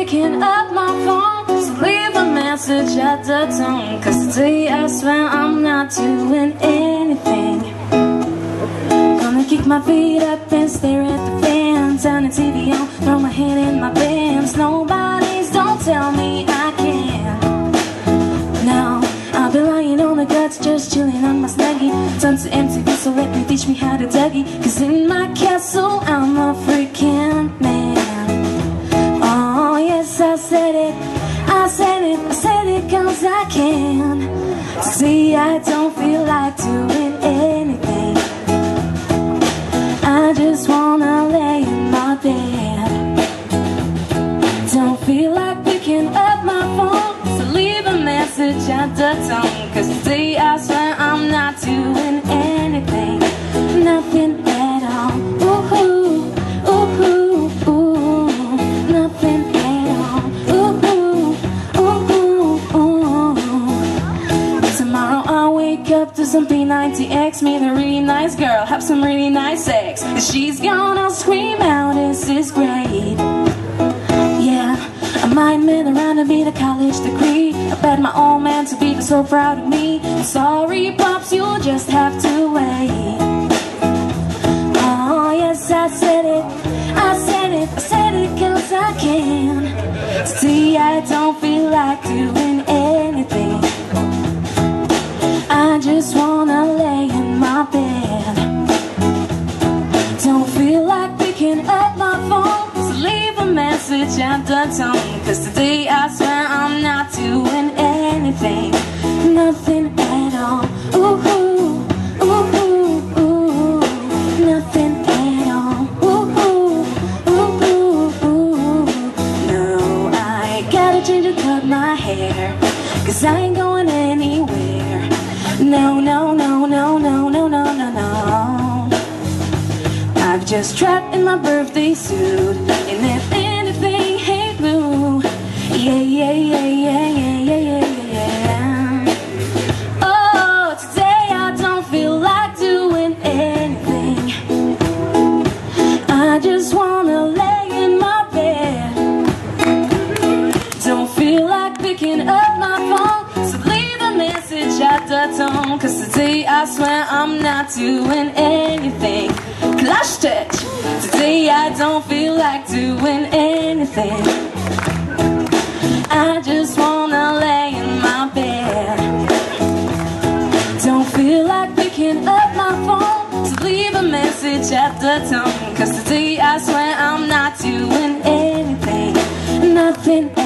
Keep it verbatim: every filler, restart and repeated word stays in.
picking up my phone, so leave a message at the tone. Cause today I swear I'm not doing anything. Gonna kick my feet up and stare at the fan, turn the T V on, throw my head in my pants. Nobody's, don't tell me I can't. Now I'll be lying on the guts, just chilling on my snuggie. Tons of M T V, so let me teach me how to Dougie. Cause in my castle I'm a freaking man. Oh yes, I said it, I said it, I said it cause I can. See, I don't feel like doing anything. I just wanna lay in my bed. Don't feel like picking up my phone, so leave a message at the tone. Cause today I swear I'm not doing anything. Nothing at all. Ooh, ooh, ooh, ooh. Nothing at all. Ooh, ooh, ooh, ooh. Tomorrow I'll wake up to some P ninety X, meet a really nice girl, have some really nice sex. And she's gonna scream out, this is great. Yeah, I might man around and beat a college degree. I bet my old man to be so proud of me. Sorry, Pops, you'll just have to wait. Oh, yes, I said it, I said it, I said it cause I can. See, I don't feel like doing anything. I just wanna lay in my bed. Don't feel like picking up my phone, so leave a message at the tone. Cause today I swear I'm not doing anything. Nothing at all. Ooh, ooh, ooh, ooh. Nothing at all. Ooh, ooh, ooh, ooh. No, I gotta change and cut my hair, cause I ain't going anywhere. No, no, no, no, no, no, no, no, no. I've just trapped in my birthday suit, and if anything, hey boo. Yeah, yeah, yeah, yeah, yeah, yeah, yeah, yeah. Oh, today I don't feel like doing anything. I just wanna lay in my bed. Don't feel like picking up my phone, so leave a message at the tone. Cause today I swear I'm not doing anything. Clash touch. Today I don't feel like doing anything. I just wanna lay in my bed. Don't feel like picking up my phone, so leave a message at the tone. Cause today I swear I'm not doing anything. Nothing